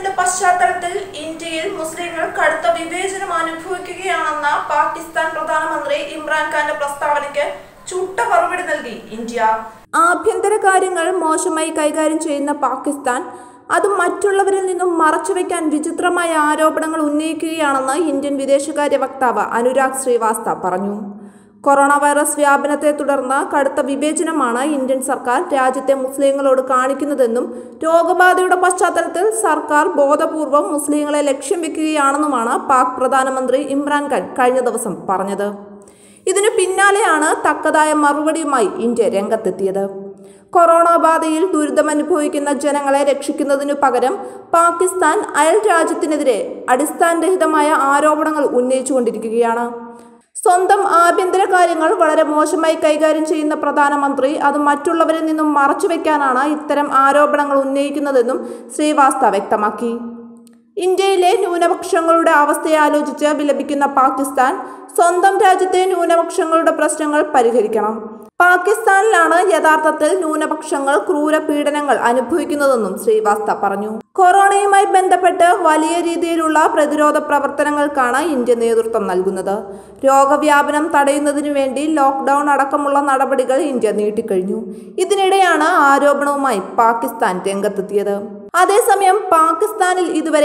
സംഭവിച്ചതിന്റെ പശ്ചാത്തലത്തിൽ ഇന്ത്യയിൽ മുസ്ലിങ്ങൾ കടുത്ത വിവേചനം അനുഭവിക്കുകയാണെന്ന പാകിസ്ഥാൻ പ്രധാനമന്ത്രി ഇമ്രാൻഖാന്റെ പ്രസ്താവനയ്ക്ക് ചുട്ട മറുപടി നൽകി ഇന്ത്യ. ആഭ്യന്തര കാര്യങ്ങൾ മോശമായി കൈകാര്യം ചെയ്യുന്ന പാകിസ്ഥാൻ അത് മറ്റുള്ളവരിൽ നിന്നും മറച്ചുവെക്കാൻ വിചിത്രമായ ആരോപണങ്ങൾ ഉന്നയിക്കുകയാണെന്ന് ഇന്ത്യൻ വിദേശകാര്യ വക്താവ് അനുരാഗ് ശ്രീവാസ്തവ പറഞ്ഞു. കൊറോണ വൈറസ് വ്യാപനത്തെ തുടർന്ന് കടുത്ത വിവേചനമാണ് ഇന്ത്യൻ സർക്കാർ രാജ്യത്തെ മുസ്ലിങ്ങളോട് കാണിക്കുന്നതെന്നും രോഗബാധയുടെ പശ്ചാത്തലത്തിൽ സർക്കാർ ബോധപൂർവം മുസ്ലിങ്ങളെ ലക്ഷ്യം വെക്കുകയാണെന്നുമാണ് പാക് പ്രധാനമന്ത്രി ഇമ്രാൻഖാൻ കഴിഞ്ഞ ദിവസം പറഞ്ഞത്. ഇതിനു പിന്നാലെയാണ് തക്കതായ മറുപടിയുമായി ഇന്ത്യ രംഗത്തെത്തിയത്. കൊറോണ ബാധയിൽ ദുരിതമനുഭവിക്കുന്ന ജനങ്ങളെ രക്ഷിക്കുന്നതിനു പകരം പാകിസ്ഥാൻ അയൽ രാജ്യത്തിനെതിരെ അടിസ്ഥാനരഹിതമായ ആരോപണങ്ങൾ ഉന്നയിച്ചുകൊണ്ടിരിക്കുകയാണ്. സ്വന്തം ആഭ്യന്തര കാര്യങ്ങൾ വളരെ മോശമായി കൈകാര്യം ചെയ്യുന്ന പ്രധാനമന്ത്രി അത് മറ്റുള്ളവരിൽ നിന്നും മറച്ചുവെക്കാനാണ് ഇത്തരം ആരോപണങ്ങൾ ഉന്നയിക്കുന്നതെന്നും ശ്രീവാസ്തവ വ്യക്തമാക്കി. ഇന്ത്യയിലെ ന്യൂനപക്ഷങ്ങളുടെ അവസ്ഥയെ ആലോചിച്ച് വിലപിക്കുന്ന പാകിസ്ഥാൻ സ്വന്തം രാജ്യത്തെ ന്യൂനപക്ഷങ്ങളുടെ പ്രശ്നങ്ങൾ പരിഹരിക്കണം. പാകിസ്ഥാനിലാണ് യഥാർത്ഥത്തിൽ ന്യൂനപക്ഷങ്ങൾ ക്രൂര പീഡനങ്ങൾ അനുഭവിക്കുന്നതെന്നും ശ്രീവാസ്തവ പറഞ്ഞു. കൊറോണയുമായി ബന്ധപ്പെട്ട് വലിയ രീതിയിലുള്ള പ്രതിരോധ പ്രവർത്തനങ്ങൾക്കാണ് ഇന്ത്യ നേതൃത്വം നൽകുന്നത്. രോഗവ്യാപനം തടയുന്നതിനു വേണ്ടി ലോക്ക്ഡൌൺ അടക്കമുള്ള നടപടികൾ ഇന്ത്യ നീട്ടിക്കഴിഞ്ഞു. ഇതിനിടെയാണ് ആരോപണവുമായി പാകിസ്ഥാൻ രംഗത്തെത്തിയത്. അതേസമയം പാകിസ്ഥാനിൽ ഇതുവരെ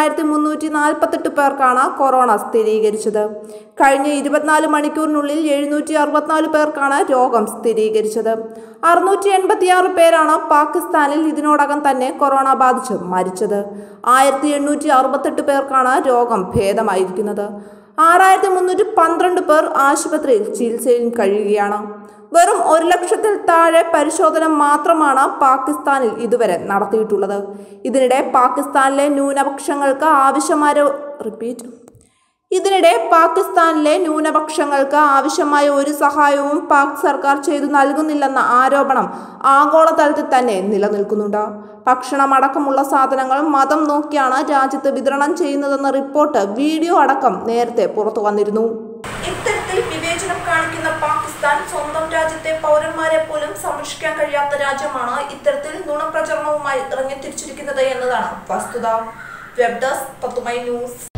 8348 പേർക്കാണ് കൊറോണ സ്ഥിരീകരിച്ചത്. കഴിഞ്ഞ 24 മണിക്കൂറിനുള്ളിൽ 764 പേർക്കാണ് രോഗം സ്ഥിരീകരിച്ചത്. 686 പേരാണ് പാകിസ്ഥാനിൽ ഇതിനോടകം തന്നെ കൊറോണ ബാധിച്ച് മരിച്ചത്. 1868 പേർക്കാണ് രോഗം ഭേദമായിരിക്കുന്നത്. 6312 പേർ ആശുപത്രിയിൽ ചികിത്സയിൽ കഴിയുകയാണ്. വെറും 1 ലക്ഷത്തിൽ താഴെ പരിശോധന മാത്രമാണ് പാകിസ്ഥാനിൽ ഇതുവരെ നടത്തിയിട്ടുള്ളത്. ഇതിനിടെ പാകിസ്ഥാനിലെ ന്യൂനപക്ഷങ്ങൾക്ക് ആവശ്യമായ ഒരു സഹായവും പാക് സർക്കാർ ചെയ്തു നൽകുന്നില്ലെന്ന ആരോപണം ആഗോളതലത്തിൽ തന്നെ നിലനിൽക്കുന്നുണ്ട്. ഭക്ഷണമടക്കമുള്ള സാധനങ്ങൾ മതം നോക്കിയാണ് രാജ്യത്ത് വിതരണം ചെയ്യുന്നതെന്ന റിപ്പോർട്ട്, വീഡിയോ അടക്കം നേരത്തെ പുറത്തു വന്നിരുന്നു. ഇത്തരത്തിൽ വിവേചനം കാണിക്കുന്ന പാകിസ്ഥാൻ സ്വന്തം രാജ്യത്തെ പൗരന്മാരെ പോലും സംരക്ഷിക്കാൻ കഴിയാത്ത രാജ്യമാണ് ഇത്തരത്തിൽ നുണപ്രചരണവുമായി ഇറങ്ങിത്തിരിച്ചിരിക്കുന്നത് എന്നതാണ് വസ്തുത. വെബ് ഡെസ്ക് തത്തുമൈ ന്യൂസ്.